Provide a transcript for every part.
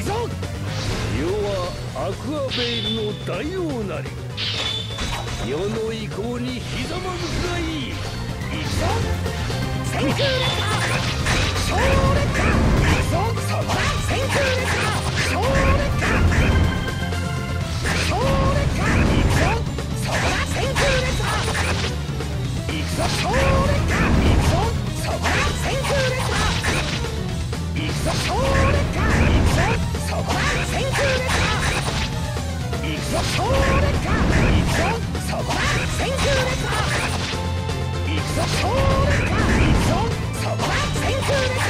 世はアクアベイルの大王なり。世の意向にひざまずくがいい。いくぞセンクーレッカショーレッカいくぞそこだセンクーレッカショーレッカショーレッカいくぞそこだセンクーレッカいくぞショーレッカいくぞそこだセンクーレッカいくぞショーレッカいくぞそこだセンクーレッカいくぞショーレッカいくぞそこだセンクーレッカいくぞショーレッカいくぞそこだセンクーレッカ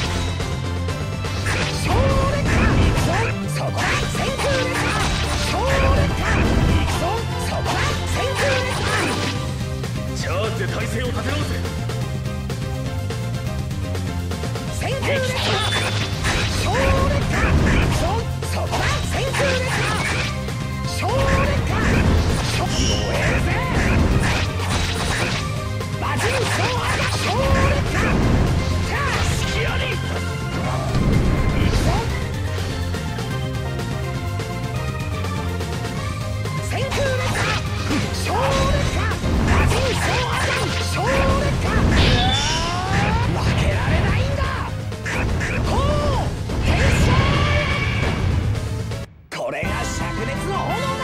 ショーレッカいくぞそこだセンクーレッカショーレッカいくぞそこだセンクーレッカチャージで体勢を立て直せセンクーレッカショーレッカいくぞそこだセンクーレッカショーレッカショ燃えるぜバジルソーアがショーレッカじゃあ式よりいくぞセンクーレッカショーレッカバジルソーアがショーレッカ負けられないんだこう変身これが灼熱の炎だ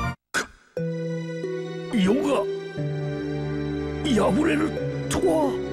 世が破れるとは。